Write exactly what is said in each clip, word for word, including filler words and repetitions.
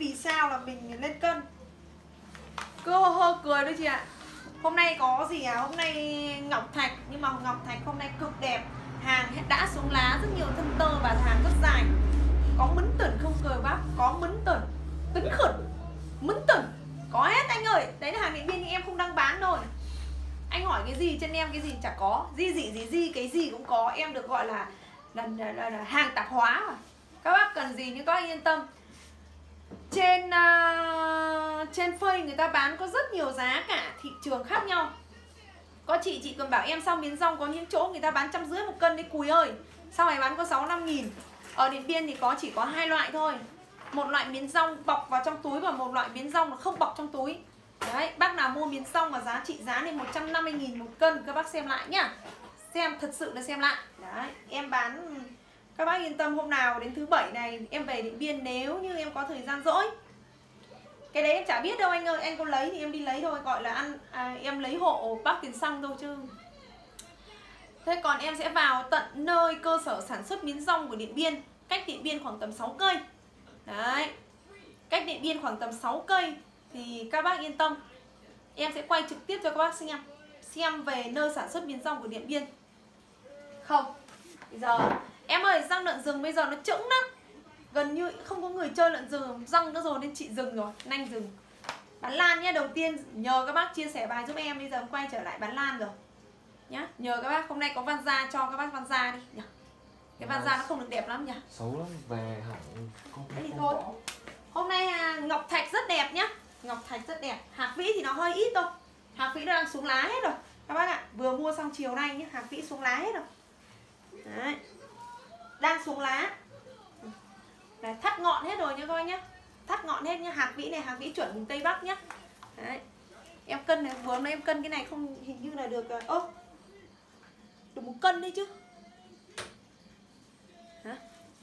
vì sao là mình lên cân. Cứ hơ hơ cười thôi chị ạ. Hôm nay có gì à? Hôm nay ngọc thạch, nhưng mà ngọc thạch hôm nay cực đẹp. Hàng đã xuống lá, rất nhiều thân tơ và hàng rất dài. Có mấn tửn không cười bác? Có mấn tửn, tấn khẩn, mấn tửn, có hết anh ơi. Đấy là hàng Điện Biên nhưng em không đang bán thôi. Anh hỏi cái gì trên em cái gì chả có. Di dị gì gì cái gì cũng có. Em được gọi là, là, là, là, là hàng tạp hóa mà. Các bác cần gì nhưng các bác yên tâm. Trên uh, trên Face người ta bán có rất nhiều giá cả thị trường khác nhau. Có chị chị còn bảo em sao miến rong có những chỗ người ta bán trăm rưỡi một cân đấy cùi ơi. Sao mày bán có sáu năm nghìn. Ở Điện Biên thì có chỉ có hai loại thôi. Một loại miến rong bọc vào trong túi và một loại miến rong không bọc trong túi. Đấy, bác nào mua miến rong mà giá trị giá lên một trăm năm mươi nghìn một cân, các bác xem lại nhá. Xem thật sự là xem lại. Đấy, em bán, các bác yên tâm hôm nào đến thứ bảy này em về Điện Biên nếu như em có thời gian rỗi. Cái đấy em chả biết đâu anh ơi, anh có lấy thì em đi lấy thôi, gọi là ăn à, em lấy hộ bác tiền xăng thôi chứ. Thế còn em sẽ vào tận nơi cơ sở sản xuất miến rong của Điện Biên, cách Điện Biên khoảng tầm sáu cây. Đấy, cách Điện Biên khoảng tầm sáu cây thì các bác yên tâm. Em sẽ quay trực tiếp cho các bác xem Xem về nơi sản xuất miến rong của Điện Biên. Không, bây giờ em ơi, răng lợn rừng bây giờ nó chững lắm. Gần như không có người chơi lợn rừng răng nữa rồi nên chị dừng rồi, nanh dừng. Bán lan nhé, đầu tiên nhờ các bác chia sẻ bài giúp em. Bây giờ em quay trở lại bán lan rồi nhá. Nhờ các bác, hôm nay có van da cho các bác van da đi nhỉ. Cái van da nó không được đẹp lắm nhỉ. Xấu lắm, về hẳn không. Thế thì thôi. Hôm nay à, ngọc thạch rất đẹp nhá. Ngọc thạch rất đẹp. Hạc vĩ thì nó hơi ít thôi. Hạc vĩ nó đang xuống lá hết rồi. Các bác ạ, vừa mua xong chiều nay nhé, hạc vĩ xuống lá hết rồi. Đấy. Đang xuống lá. Đấy, thắt ngọn hết rồi nhá coi nhá. Thắt ngọn hết nhá, hạc vĩ này, hạc vĩ chuẩn vùng Tây Bắc nhá. Đấy. Em cân này, vừa hôm nay em cân cái này không hình như là được. Ơ, được một cân đấy chứ. Hả?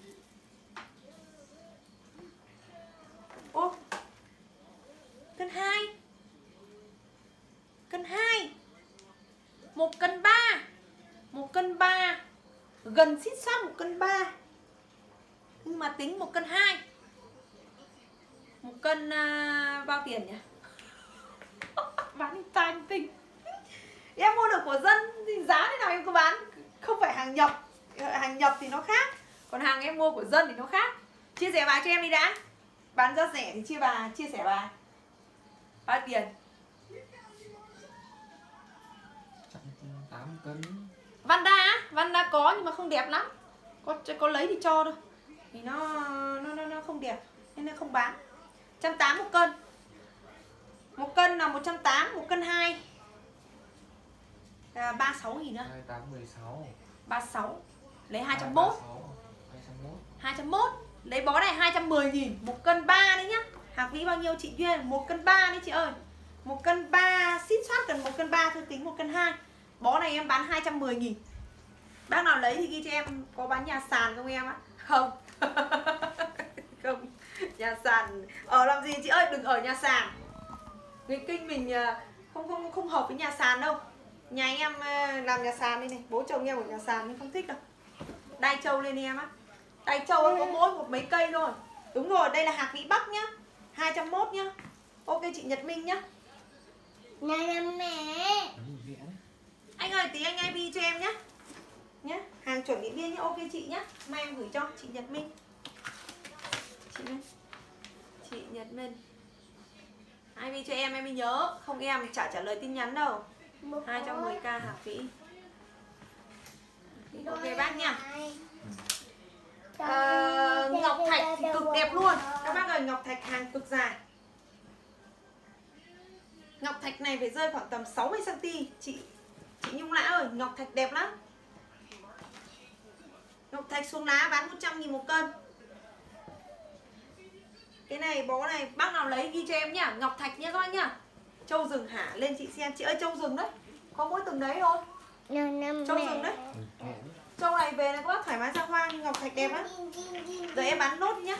Ô, cân hai. Cân hai. Một cân ba. Một cân ba. Gần xít sát một cân ba. Nhưng mà tính một cân hai. Một cân uh, bao tiền nhỉ? Bán tan tinh. Em mua được của dân thì giá thế nào em cứ bán. Không phải hàng nhập. Hàng nhập thì nó khác. Còn hàng em mua của dân thì nó khác. Chia sẻ bài cho em đi đã. Bán giá rẻ thì chia bài, chia sẻ bài. Bao tiền? tám cân. Vanda, Vanda có nhưng mà không đẹp lắm. Có có lấy thì cho thôi. Thì nó nó nó, nó không đẹp nên nó không bán. một trăm tám mươi một cân. Một cân là một trăm tám mươi, một cân hai là ba mươi sáu nghìn nữa. hai mươi tám, mười sáu. ba mươi sáu. Lấy hai trăm mốt. hai trăm mốt. Lấy bó này hai trăm mười nghìn. Một cân ba đấy nhá. Hạc vĩ bao nhiêu chị Duyên? Một cân ba đấy chị ơi. Một cân ba, xít soát cần một cân ba thôi, tính một cân hai. Bó này em bán hai trăm mười nghìn. Bác nào lấy thì ghi cho em. Có bán nhà sàn không em á? Không. Không. Nhà sàn ở làm gì chị ơi, đừng ở nhà sàn. Người Kinh mình không không không hợp với nhà sàn đâu. Nhà em làm nhà sàn đây này, bố chồng em ở nhà sàn nhưng không thích đâu. Đai trâu lên em á. Đai trâu có mỗi một mấy cây thôi. Đúng rồi, đây là hạc vĩ Bắc nhá. hai trăm mốt nhá. Ok chị Nhật Minh nhá. Này mẹ. Anh ơi tí anh i bê cho em nhá. Nhá, hàng chuẩn Điện Biên nhá. Ok chị nhá. Mai em gửi cho chị Nhật Minh. Chị Minh. Chị Nhật Minh. i bê cho em em mới nhớ, không em thì chả trả lời tin nhắn đâu. hai trăm mười k hạc vĩ. Ok bác nha. À, ngọc thạch thì cực đẹp luôn. Các bác ơi, ngọc thạch hàng cực dài. Ngọc thạch này phải rơi khoảng tầm sáu mươi xăng ti mét. Chị Chị Nhung Lã ơi, ngọc thạch đẹp lắm. Ngọc thạch xuống lá bán một trăm nghìn một cân. Cái này bó này bác nào lấy ghi cho em nhá. Ngọc thạch nhá các bác nhá. Châu rừng hả, lên chị xem. Chị ơi, châu rừng đấy. Có mỗi từng đấy thôi. Châu rừng đấy. Châu này về là các bác thoải mái ra hoa. Ngọc thạch đẹp lắm. Rồi em bán nốt nhá.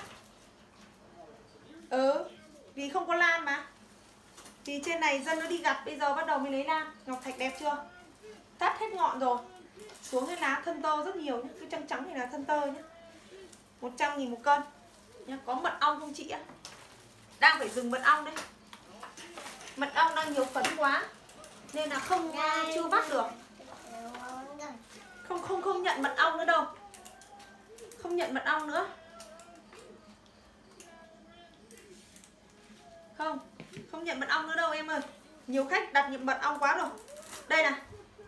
Ừ, vì không có lan mà. Vì trên này dân nó đi gặt, bây giờ bắt đầu mới lấy lan. Ngọc thạch đẹp chưa? Tắt hết ngọn rồi. Xuống cái lá thân tơ rất nhiều nhá. Cái trắng trắng này là thân tơ nhá. một trăm nghìn một cân nhá. Có mật ong không chị ạ? Đang phải dừng mật ong đấy. Mật ong đang nhiều phấn quá nên là không uh, chưa bắt được. Không không không nhận mật ong nữa đâu. Không nhận mật ong nữa. Không, không nhận mật ong nữa đâu em ơi. Nhiều khách đặt nhận mật ong quá rồi. Đây này.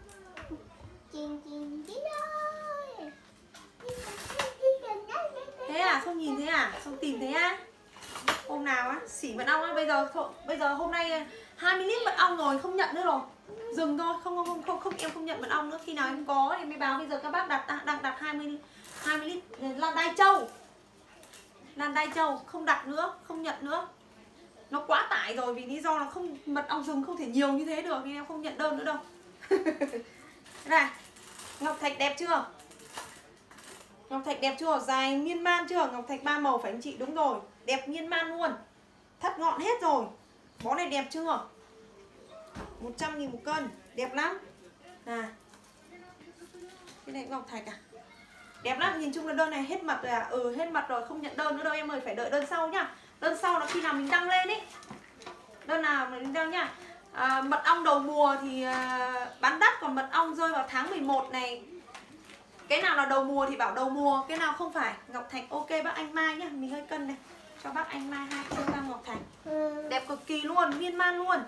Thế à, không nhìn thế à, không tìm thế à? Hôm nào á, xỉ mật ong á, bây giờ thôi, bây giờ hôm nay hai mươi lít mật ong rồi, không nhận nữa rồi. Dừng thôi, không không không không, không em không nhận mật ong nữa, khi nào em có em mới báo. Bây giờ các bác đặt đang đặt hai mươi lít lan đai châu. Lan đai châu không đặt nữa, không nhận nữa. Nó quá tải rồi vì lý do là không mật ong rừng không thể nhiều như thế được nên em không nhận đơn nữa đâu. Này, ngọc thạch đẹp chưa? Ngọc thạch đẹp chưa? Dài miên man chưa? Ngọc thạch ba màu phải anh chị, đúng rồi. Đẹp miên man luôn. Thắt ngọn hết rồi. Bó này đẹp chưa? một trăm nghìn một cân. Đẹp lắm. À. Cái này ngọc thạch à? Đẹp lắm, nhìn chung là đơn này hết mật rồi à? Ừ, hết mật rồi, không nhận đơn nữa đâu em ơi, phải đợi đơn sau nhá. Đơn sau là khi nào mình đăng lên ý. Đơn nào mình đăng nhá. À, mật ong đầu mùa thì à, bán đắt, còn mật ong rơi vào tháng mười một này. Cái nào là đầu mùa thì bảo đầu mùa, cái nào không phải. Ngọc thạch ok bác Anh Mai nhá, mình hơi cân này. Cho bác Anh Mai hai ki lô gam ngọc thạch. Đẹp cực kỳ luôn, miên man luôn.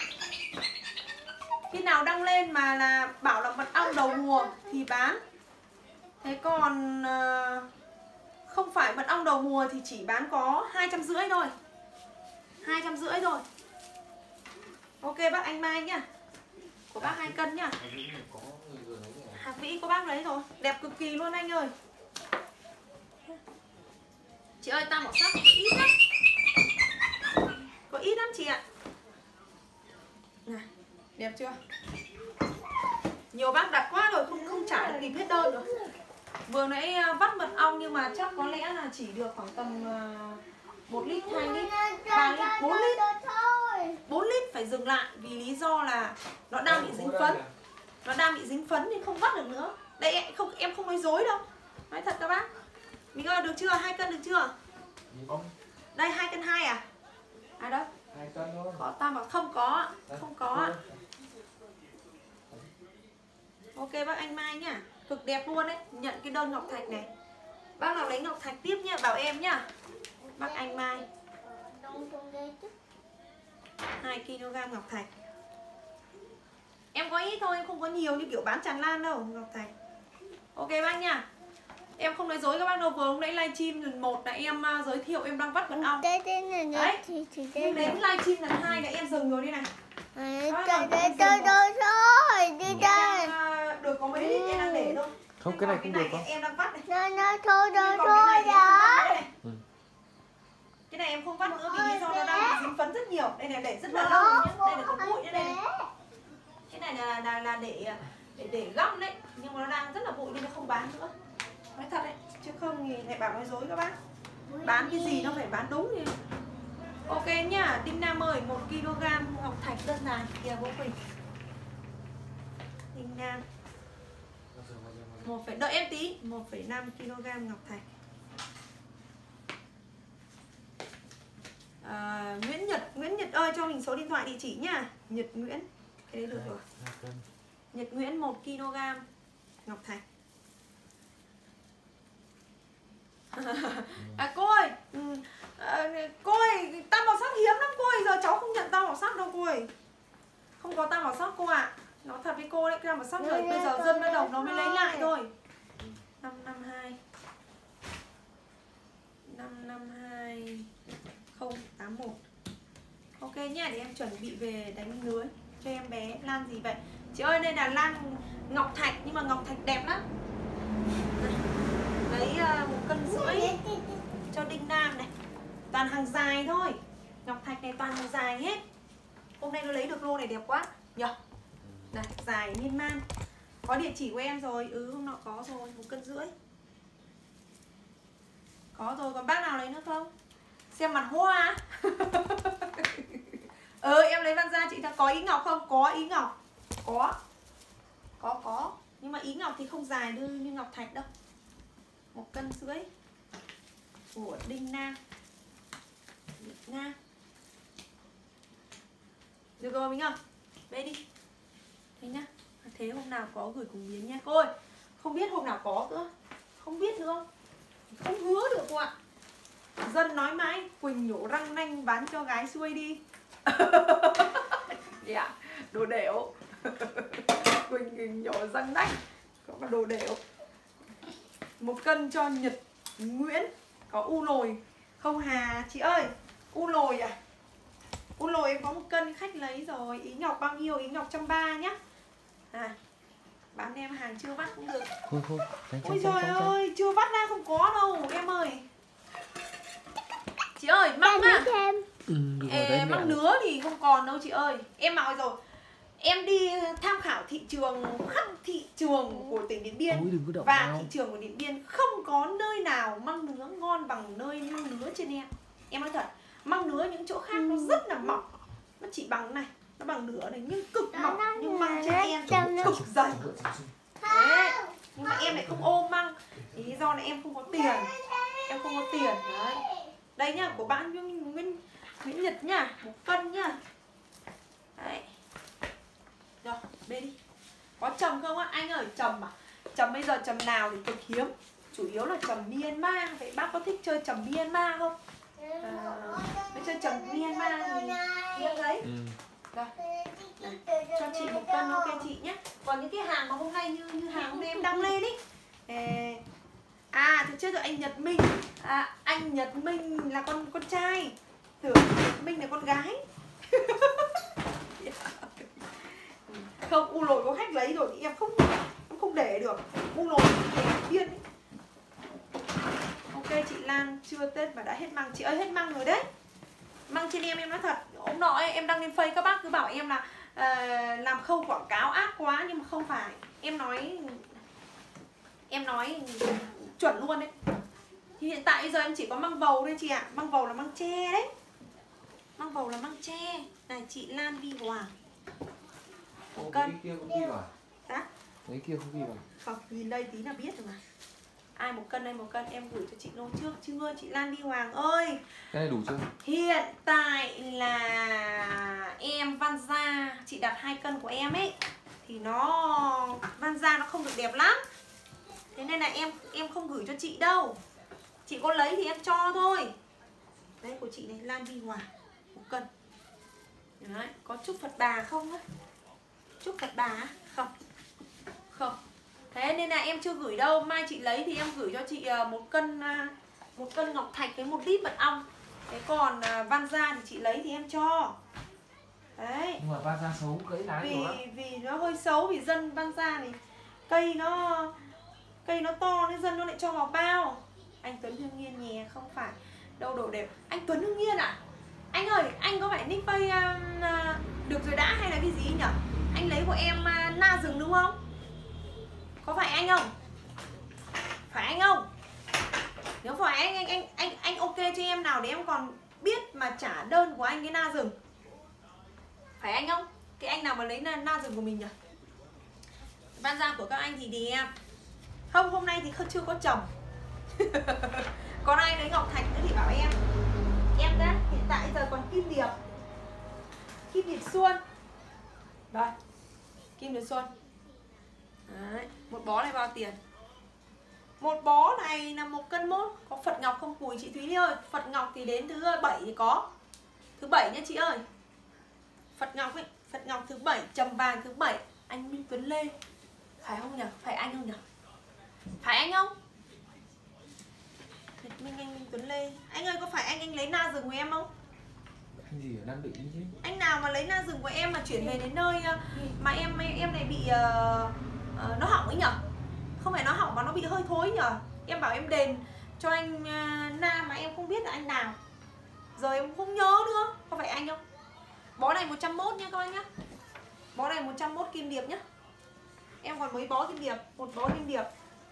Khi nào đăng lên mà là bảo là mật ong đầu mùa thì bán. Thế còn uh, không phải mật ong đầu mùa thì chỉ bán có hai trăm rưỡi thôi. Hai trăm rưỡi thôi. Ok bác Anh Mai nhá. Của bác hai cân nhá. Hạc vĩ có bác lấy rồi. Đẹp cực kỳ luôn anh ơi. Chị ơi tam màu sắc có ít lắm. Có ít lắm chị ạ. Này, đẹp chưa? Nhiều bác đặt quá rồi, không không trả được kịp hết đơn rồi. Vừa nãy vắt mật ong nhưng mà chắc có lẽ là chỉ được khoảng tầm một lít, hai lít, ba lít, bốn lít. bốn lít phải dừng lại vì lý do là nó đang bị dính phấn. Nó đang bị dính phấn nên không vắt được nữa. Đây em không em không nói dối đâu. Nói thật các bác. Mình ơi được chưa? Hai cân được chưa? Đây hai cân hai à? À đâu? Hai cân thôi. Có tam bảo không có, không có. Ok bác Anh Mai nhá. Cực đẹp luôn đấy. Nhận cái đơn ngọc thạch này. Bác nào lấy ngọc thạch tiếp nhá, bảo em nhá. Bác Anh Mai hai ki lô gam ngọc thạch. Em có ít thôi, em không có nhiều như kiểu bán tràn lan đâu ngọc thạch. Ok bác nha. Em không nói dối các bác đâu. Vừa hôm nãy livestream lần một là em uh, giới thiệu em đang vắt mật ong. Đấy. Nhưng đến livestream lần hai là em dừng rồi đi này. Được có mấy lít em đang để thôi. Không, cái này không được không? Em đang vắt này. Nó nó thôi thôi thôi đó. Cái này em không vắt nữa vì lý do nó đang bị dính phấn rất nhiều. Đây này để rất là lâu rồi nhá. Đây là có bụi nữa đây này. Cái này là là là để để để găm đấy, nhưng mà nó đang rất là bụi nên nó không bán nữa. Nói thật đấy, chứ không thì lại bảo nói dối các bác. Bán cái gì nó phải bán đúng đi. Ok nhá, Đinh Nam ơi, một ki lô gam ngọc thạch đơn dài kìa bố Quỳnh. Đinh Nam. một phải đợi em tí, một phẩy năm ki lô gam ngọc thạch. À, Nguyễn Nhật, Nguyễn Nhật ơi cho mình số điện thoại địa chỉ nhá. Nhật Nguyễn. Cái đấy được rồi. Nhật Nguyễn một ki lô gam ngọc thạch. À cô ơi, à, cô ơi, tam màu sắc hiếm lắm cô ơi, giờ cháu không nhận tam màu sắc đâu cô ơi. Không có tam màu sắc cô ạ. À. Nói thật với cô đấy, tam màu sắc rồi bây giờ dân bắt đầu nó mới lấy lại thôi. năm năm hai năm năm hai không tám một. Ok nha, để em chuẩn bị về đánh lưới cho em bé. Lan gì vậy? Chị ơi, đây là lan ngọc thạch nhưng mà ngọc thạch đẹp lắm. Lấy uh, một cân rưỡi cho Đinh Nam này. Toàn hàng dài thôi. Ngọc thạch này toàn hàng dài hết. Hôm nay nó lấy được lô này đẹp quá nhờ. Này, dài miên man. Có địa chỉ của em rồi. Ừ, hôm nọ có rồi, một cân rưỡi. Có rồi, còn bác nào lấy nữa không? Xem mặt hoa. Ừ, em lấy Văn Gia chị ta có ý ngọc không? Có ý ngọc. Có. Có, có. Nhưng mà ý ngọc thì không dài như, như ngọc thạch đâu. Một cân rưỡi của Đinh Nam. Đinh Nam. Được rồi mình không? Bê đi. Thế nhá. Thế hôm nào có gửi cùng Miến nha. Thôi, không biết hôm nào có nữa. Không biết nữa. Không hứa được cô ạ. Dân nói mãi Quỳnh nhổ răng nanh bán cho gái xuôi đi. Dạ, đồ đểu. Quỳnh, Quỳnh nhổ răng nanh. Có mà đồ đểu. Một cân cho Nhật Nguyễn. Có u lồi. Không Hà, chị ơi. U lồi à? U lồi em có một cân khách lấy rồi. Ý Ngọc bao nhiêu? Ý Ngọc một trăm ba mươi nhá. À, bán em hàng chưa vắt cũng được. Thôi thôi. Ôi trời ơi, chưa vắt ra không có đâu em ơi. Chị ơi, măng á. Ừ, Ê, măng nứa thì không còn đâu chị ơi. Em bảo rồi. Em đi tham khảo thị trường, khắp thị trường của tỉnh Điện Biên. Ôi, và nào. thị trường của Điện Biên không có nơi nào măng nứa ngon bằng nơi măng nứa trên em. Em nói thật, măng nứa những chỗ khác nó rất là mỏng. Nó chỉ bằng này, nó bằng nửa này nhưng cực mỏng. Nhưng măng trên em cực dày. Đấy, nhưng mà em lại không ôm măng. Lý do là em không có tiền. Em không có tiền. Đấy, đây nhá, của bạn Nguyễn, Nguyễn Nhật nhá, một cân nhá. Đấy. Rồi, bê đi. Có trầm không á? Anh ơi, trầm à? Trầm bây giờ trầm nào thì cực hiếm. Chủ yếu là trầm Myanmar. Vậy bác có thích chơi trầm Myanmar không? À, nếu chơi trầm Myanmar thì em lấy. Ừ. Rồi. Này, cho chị một cân ok chị nhé. Còn những cái hàng mà hôm nay như như hàng hôm nay em đăng lên ý. À, thì trước rồi anh Nhật Minh. À, anh Nhật Minh là con con trai. Tưởng Nhật Minh là con gái. Không, u lồi có khách lấy rồi thì em không em không để được. U lồi thì điên ấy. Ok chị Lan, chưa Tết mà đã hết măng. Chị ơi hết măng rồi đấy. Măng trên em em nói thật, hôm nọ em đăng lên Facebook các bác cứ bảo em là uh, làm khâu quảng cáo ác quá, nhưng mà không phải. Em nói em nói chuẩn luôn đấy. Thì hiện tại bây giờ em chỉ có măng vầu thôi chị ạ. Măng vầu là măng tre đấy. Măng vầu là măng tre. Này chị Lan Vi Hoàng. Ô, cân. cái kia không ghi vào. Đó. Cái kia không ghi vào. Không, nhìn đây tí là biết rồi mà. Ai một cân đây một cân em gửi cho chị lô trước. Chưa chị Lan Vi Hoàng ơi. Cái này đủ chưa? Hiện tại là em Văn Gia, chị đặt hai cân của em ấy thì nó Văn Gia nó không được đẹp lắm. Thế nên là em em không gửi cho chị đâu. Chị có lấy thì em cho thôi. Đây của chị này, Lan Vi Hoàng một cân. Đấy, có chúc Phật bà không á? Chúc Phật bà á? Không. Không. Thế nên là em chưa gửi đâu. Mai chị lấy thì em gửi cho chị một cân một cân ngọc thạch với một lít mật ong. Thế còn Văn Gia thì chị lấy thì em cho. Đấy. Nhưng mà Văn Gia xấu gãy lá Vì nhiều lắm. vì nó hơi xấu, vì dân Văn Gia thì cây nó cây nó to nên dân nó lại cho vào bao. Anh Tuấn Hương Nhiên nhè, không phải đâu đổ đều. Anh Tuấn Hương Nhiên à? Anh ơi, anh có phải nick pay uh, được rồi đã hay là cái gì nhỉ? Anh lấy của em uh, Na Rừng đúng không? Có phải anh không? Phải anh không? Nếu phải anh anh anh anh anh ok cho em nào để em còn biết mà trả đơn của anh cái Na Rừng. Phải anh không? Cái anh nào mà lấy Na, na Rừng của mình nhỉ? Văn Gia của các anh thì đẹp. Không, hôm nay thì không chưa có chồng. Còn ai lấy ngọc thạch nữa thì bảo em. Em đã hiện tại giờ còn kim điệp. Kim điệp xuân. Đây. Kim điệp xuân. Đấy, một bó này bao tiền? Một bó này là một cân mốt. Có Phật Ngọc không Cùi chị Thúy ơi? Phật Ngọc thì đến thứ bảy thì có. Thứ bảy nha chị ơi. Phật Ngọc ấy, Phật Ngọc thứ bảy, trầm vàng thứ bảy. Anh Minh Tuấn Lê. Phải không nhỉ? Phải anh không nhỉ? Phải anh không? Nhật Minh anh Minh Tuấn Lê. Anh ơi có phải anh anh lấy Na Rừng của em không? Anh gì ở Nam Định chứ? Anh nào mà lấy Na Rừng của em mà chuyển về đến nơi mà em em này bị uh, uh, nó hỏng ấy nhở? Không phải nó hỏng mà nó bị hơi thối nhở? Em bảo em đền cho anh uh, Na mà em không biết là anh nào. Giờ em không nhớ nữa. Có phải anh không? Bó này một trăm mốt nha các anh nhá. Bó này một trăm mốt kim điệp nhá. Em còn mấy bó kim điệp? Một bó kim điệp,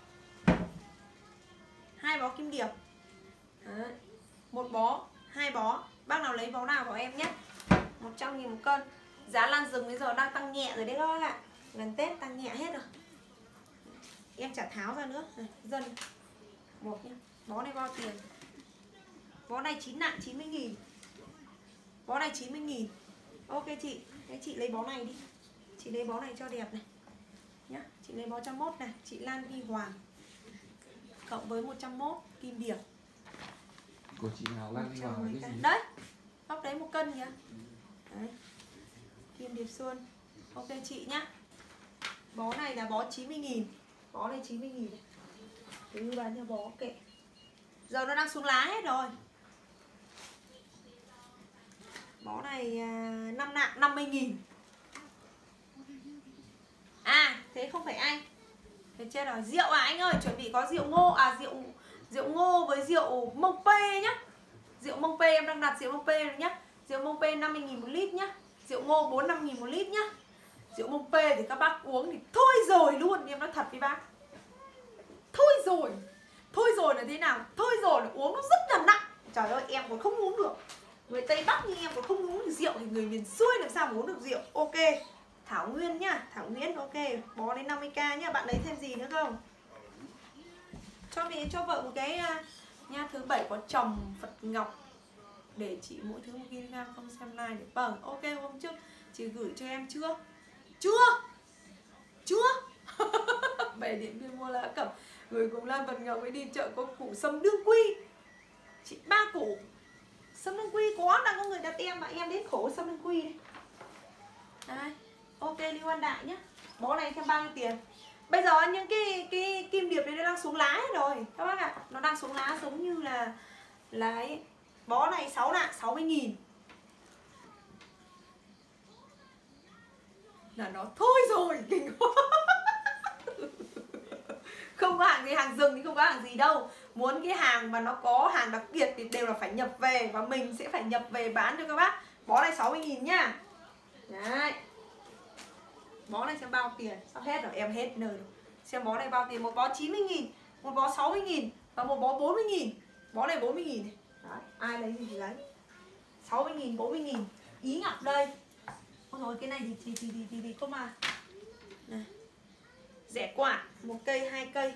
hai bó kim điệp. Đấy. Một bó, hai bó. Bác nào lấy bó nào bảo em nhé. Một trăm nghìn một cân. Giá lan rừng bây giờ đang tăng nhẹ rồi đấy các bác ạ. Gần Tết tăng nhẹ hết rồi. Em chả tháo ra nữa. Này, dân một nhá. Bó này bao tiền? Bó này chín nặng chín mươi nghìn. Bó này chín mươi nghìn. Ok chị, đấy chị lấy bó này đi. Chị lấy bó này cho đẹp này nhá. Chị lấy bó một trăm mốt này, chị Lan Ghi Hoàng cộng với một trăm mốt kim điệp. Của chị nào Lan Ghi Hoàng là cái gì? Đấy, góc đấy một cân kìa. Đấy. Kim điệp xuân. Ok chị nhá. Bó này là bó chín mươi nghìn. Bó này chín mươi nghìn. Cứ bán cho bó kệ. Giờ nó đang xuống lá hết rồi. Bó này năm nạng năm mươi nghìn. À thế không phải anh. Thế chết rồi. Rượu à anh ơi, chuẩn bị có rượu ngô. À rượu rượu ngô với rượu mông pê nhá. Rượu mông pê em đang đặt rượu mông pê rồi nhá. Rượu mông pê năm mươi nghìn một lít nhá. Rượu ngô bốn mươi lăm nghìn một lít nhá. Rượu mông pê thì các bác uống thì thôi rồi luôn. Em nói thật với bác. Thôi rồi. Thôi rồi là thế nào? Thôi rồi là uống nó rất là nặng. Trời ơi em còn không uống được. Người Tây Bắc như em còn không uống được rượu thì người miền xuôi làm sao mà uống được rượu. Ok. Thảo Nguyên nhá. Thảo Nguyên ok. Bó đến năm mươi k nhá. Bạn lấy thêm gì nữa không? Cho mẹ cho vợ một cái nha. Thứ bảy có chồng Phật Ngọc. Để chị mỗi thứ một ki lô gam không xem like để vâng. Ok hôm trước chị gửi cho em chưa? Chưa. Chưa. Về Điện Biên mua lá cẩm. Người cùng Lan Phật Ngọc mới đi chợ có củ sâm đương quy. Chị ba củ sâm đương quy có, đang có người đặt em mà em đến khổ sâm đương quy đây. Đấy. Ok Lưu An Đại nhá. Bó này thêm bao nhiêu tiền? Bây giờ những cái cái kim điệp này nó đang xuống lá hết rồi các bác ạ. À. Nó đang xuống lá giống như là là ấy. Bó này sáu nạng sáu mươi nghìn. Là nó thôi rồi, kinh quá. Không có hàng gì, hàng rừng thì không có hàng gì đâu. Muốn cái hàng mà nó có hàng đặc biệt thì đều là phải nhập về. Và mình sẽ phải nhập về bán cho các bác. Bó này sáu mươi nghìn nhá. Đấy. Bó này xem bao tiền. Sắp hết rồi, em hết nơi rồi. Xem bó này bao tiền. Một bó chín mươi nghìn, một bó sáu mươi nghìn và một bó bốn mươi nghìn. Bó này bốn mươi nghìn. Đấy. Ai lấy gì thì lấy. Sáu mươi nghìn, bốn mươi nghìn. Ý Ngọc đây. Ôi rồi cái này thì thì thì thì, thì, thì có mà này. Rẻ quả, một cây, hai cây,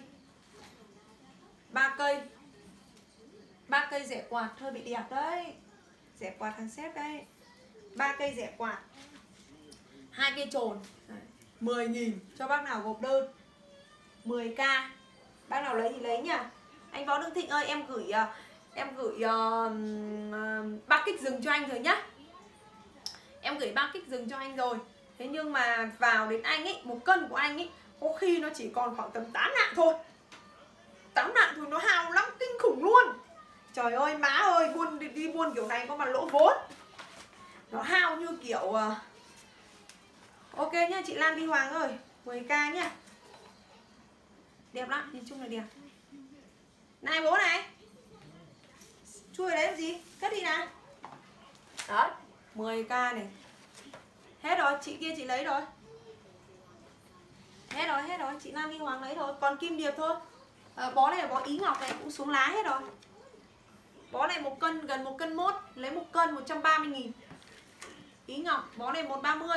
ba cây, ba cây rẻ quạt hơi bị đẹp đấy. Rẻ quạt hàng xếp đây. Ba cây rẻ quạt, hai cây trồn, mười nghìn cho bác nào gộp đơn. Mười k. Bác nào lấy thì lấy nhá. Anh Võ Đương Thịnh ơi, em gửi em gửi uh, uh, ba kích rừng cho anh rồi nhá. Em gửi ba kích rừng cho anh rồi. Thế nhưng mà vào đến anh ấy, một cân của anh ấy có khi nó chỉ còn khoảng tầm tám nạng thôi. Tám nạng thôi, nó hao lắm, kinh khủng luôn. Trời ơi má ơi, buôn đi, đi buôn kiểu này có mà lỗ vốn. Nó hao như kiểu uh... ok nhá, chị Lan Ghi Hoàng ơi, mười k nhá. Đẹp lắm, nhìn chung là đẹp. Này bố này. Chui ở đấy làm gì? Cất đi nào. Đấy, mười k này. Hết rồi, chị kia chị lấy rồi. Hết rồi, hết rồi, chị Lan Ghi Hoàng lấy rồi. Còn kim điệp thôi. À, bó này là bó Ý Ngọc này cũng xuống lá hết rồi. Bó này một cân, gần một cân mốt. Lấy một cân một trăm ba mươi nghìn. Ý Ngọc, bó này một trăm ba mươi.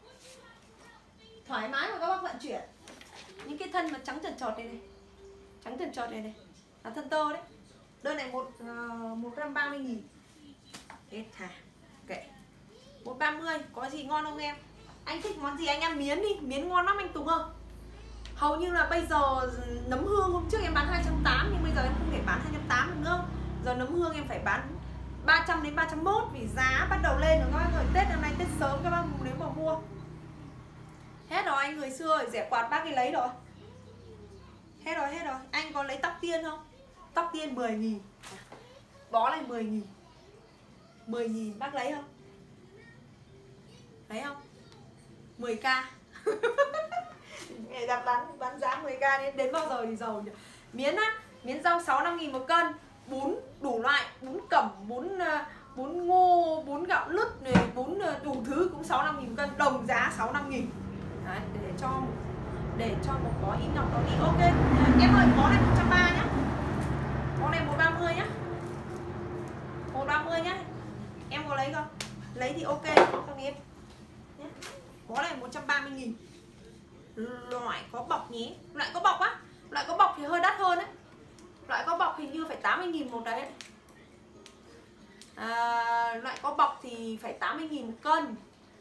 Thoải mái mà các bác vận chuyển. Những cái thân mà trắng trần trọt này này. Trắng trần trọt này này là thân tơ đấy. Đơn này một, uh, một trăm ba mươi nghìn. Hết thả. Kệ. một trăm ba mươi, có gì ngon không em? Anh thích món gì anh ăn miến đi. Miến ngon lắm anh Tùng ơi. Hầu như là bây giờ nấm hương hôm trước em bán hai trăm tám mươi, nhưng bây giờ em không thể bán hai trăm tám mươi được nữa. Giờ nấm hương em phải bán ba trăm đến ba trăm mốt vì giá bắt đầu lên rồi các bác ơi. Tết năm nay Tết sớm các bác nếu mà mua. Hết rồi anh người xưa rồi, rẻ quạt bác ấy lấy rồi. Hết rồi, hết rồi. Anh có lấy tóc tiên không? Tóc tiên mười nghìn. Bó này mười nghìn. mười nghìn bác lấy không? Lấy không? mười k. Mẹ đặt bán, bán giá mười k đến, đến bao giờ thì giàu nhỉ? Miến á, miến rau sáu mươi lăm nghìn một cân. Bún đủ loại, bún cẩm, bún bún ngô, bún gạo lứt này, bún đủ thứ cũng sáu mươi lăm nghìn một cân, đồng giá sáu mươi lăm nghìn. Đấy, để cho để cho một bó Ý Ngọc đó đi. Ok, em ơi, bó này một trăm ba mươi nhá. Bó này một trăm ba mươi nhá. một trăm ba mươi nhá. Em có lấy không? Lấy thì ok, không em. Nhá. Bó này một trăm ba mươi nghìn. Loại có bọc nhé. Loại có bọc á. Loại có bọc thì hơi đắt hơn đấy. Loại có bọc hình như phải tám mươi nghìn một đấy. À, loại có bọc thì phải tám mươi nghìn một cân.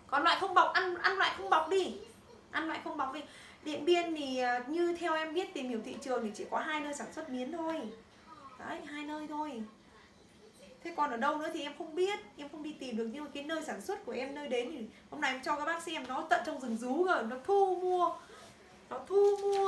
Còn loại không bọc, ăn ăn loại không bọc đi. Ăn loại không bọc đi. Điện Biên thì như theo em biết tìm hiểu thị trường thì chỉ có hai nơi sản xuất miến thôi. Đấy, hai nơi thôi. Thế còn ở đâu nữa thì em không biết, em không đi tìm được. Nhưng mà cái nơi sản xuất của em, nơi đến thì hôm nay em cho các bác xem, nó tận trong rừng rú rồi. Nó thu mua Nó thu mua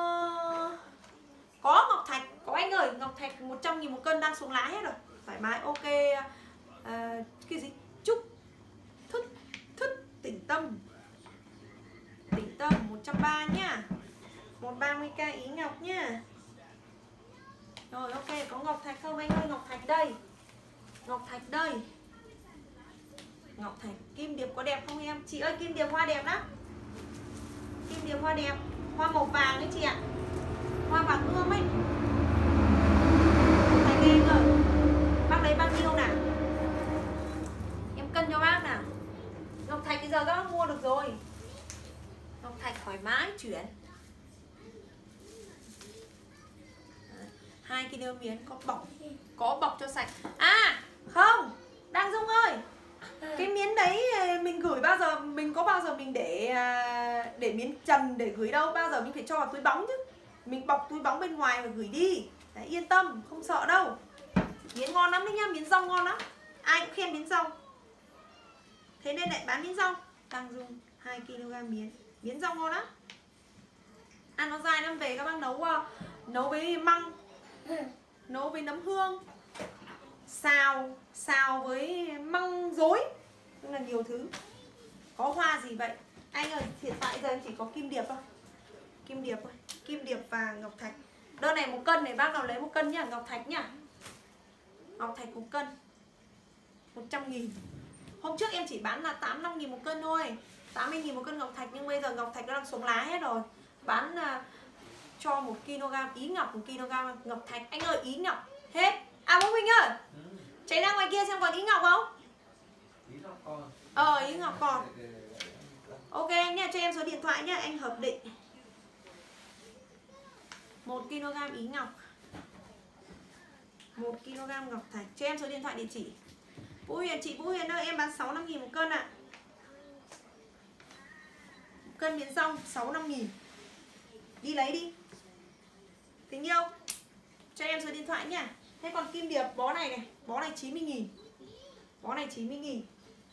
có ngọc thạch, có anh ơi. Ngọc thạch một trăm nghìn một cân đang xuống lá hết rồi. Thoải mái, ok. à, Cái gì? Trúc Thức Thức Tĩnh Tâm. Tĩnh Tâm một trăm ba mươi nhá. một trăm ba mươi k ý ngọc nhá. Rồi ok, có ngọc thạch không anh ơi? Ngọc thạch đây. Ngọc thạch đây. Ngọc thạch, kim điệp có đẹp không em? Chị ơi, kim điệp hoa đẹp lắm. Kim điệp hoa đẹp, hoa màu vàng đấy chị ạ. Hoa vàng ươm ấy. Ngọc thạch em ơi. Bác lấy bao nhiêu nào? Em cân cho bác nào. Ngọc thạch bây giờ các bác mua được rồi. Ngọc thạch thoải mái chuyển. Hai ki lô miến có bọc, có bọc cho sạch. À không, Đăng Dung ơi, cái miến đấy mình gửi bao giờ, mình có bao giờ mình để để miến trần để gửi đâu, bao giờ mình phải cho vào túi bóng chứ. Mình bọc túi bóng bên ngoài và gửi đi. Đấy, yên tâm, không sợ đâu. Miến ngon lắm đấy nhá, miến rong ngon lắm. Ai cũng khen miến rong. Thế nên lại bán miến rong. Đăng Dung hai ki lô gam miến. Miến rong ngon lắm. Ăn nó dai lắm, về các bác nấu nấu với măng, nấu với nấm hương, xào xào với măng rối, tức là nhiều thứ. Có hoa gì vậy anh ơi? Hiện tại giờ em chỉ có kim điệp thôi, kim điệp thôi, kim điệp và ngọc thạch. Đơn này một cân này, bác nào lấy một cân nhá. Ngọc thạch nhá, ngọc thạch một cân một trăm nghìn. Hôm trước em chỉ bán là tám mươi lăm nghìn một cân thôi, tám mươi nghìn một cân ngọc thạch. Nhưng bây giờ ngọc thạch nó đang xuống lá hết rồi. Bán uh, cho một ki lô gam ý ngọc, một ki lô gam ngọc thạch. Anh ơi, ý ngọc hết. À bố Minh ơi, ừ. Cháy ra ngoài kia xem còn ý ngọc không? Ý ngọc còn. Ờ, ý ngọc còn. Ok anh nha, cho em số điện thoại nhá, anh hợp định. Một ki lô gam ý ngọc, một ki lô gam ngọc thạch. Cho em số điện thoại địa chỉ. Vũ Huyền, chị Vũ Huyền ơi, em bán sáu mươi lăm nghìn một cân ạ. À. Cân miến rong sáu mươi lăm nghìn. Đi lấy đi. Tình yêu, cho em số điện thoại nhá. Thế còn kim điệp bó này này, bó này chín mươi nghìn. Bó này chín mươi nghìn.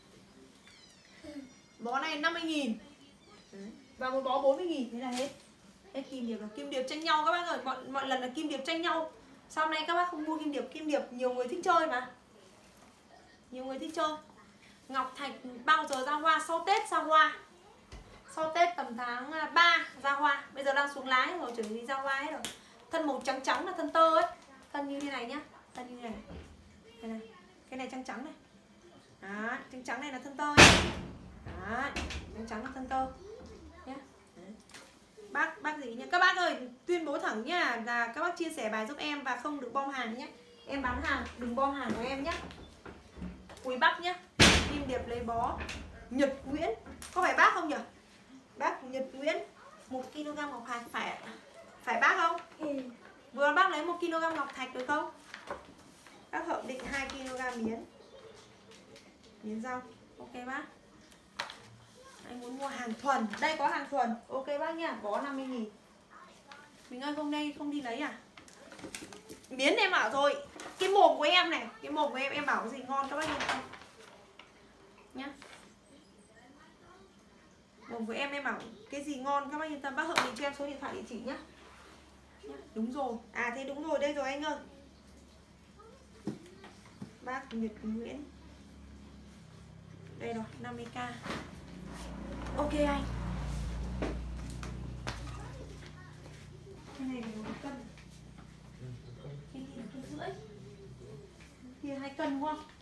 Bó này năm mươi nghìn. Và một bó bốn mươi nghìn. Thế là hết. Hết kim điệp là kim điệp tranh nhau các bác ơi. Mọi, mọi lần là kim điệp tranh nhau. Sau này các bác không mua kim điệp. Kim điệp nhiều người thích chơi mà. Nhiều người thích chơi. Ngọc thạch bao giờ ra hoa? Sau Tết ra hoa. Sau Tết tầm tháng ba ra hoa. Bây giờ đang xuống lá rồi, chuẩn bị ra hoa hết rồi. Thân màu trắng trắng là thân tơ ấy. Thân như thế này nhá. Thân như thế này. Đây này. Cái này trắng trắng này. Đó, trắng trắng này là thân tơ nhá. Đó, trắng trắng là thân tơ nhá. Bác, bác gì nhá. Các bác ơi, tuyên bố thẳng nhá, là các bác chia sẻ bài giúp em và không được bom hàng nhá. Em bán hàng, đừng bom hàng của em nhá. Cùi Bắc nhá. Kim điệp lấy bó. Nhật Nguyễn. Có phải bác không nhỉ? Bác Nhật Nguyễn. Một ki lô gam ngọc thạch phải phải bác không? Ừ. Vừa bác lấy một ki lô gam ngọc thạch được không? Bác hợp định hai ki lô gam miến. Miến rong. Ok bác. Anh muốn mua hàng thuần. Đây có hàng thuần. Ok bác nha. Bó năm mươi nghìn. Mình ơi, hôm nay không đi lấy à? Miến em bảo rồi. Cái mồm của em này, cái mồm của em em bảo cái gì ngon các bác yên tâm nhá. Mồm của em em bảo cái gì ngon các bác yên tâm. Bác hợp định cho em số điện thoại địa chỉ nhá. Nhá. Đúng rồi. À thế đúng rồi, đây rồi anh ơi. Bác Nhật Nguyễn. Đây rồi, năm mươi k. Ok anh. Cái này là một cân. Cái này là cân rưỡi. Kia hai cân đúng không?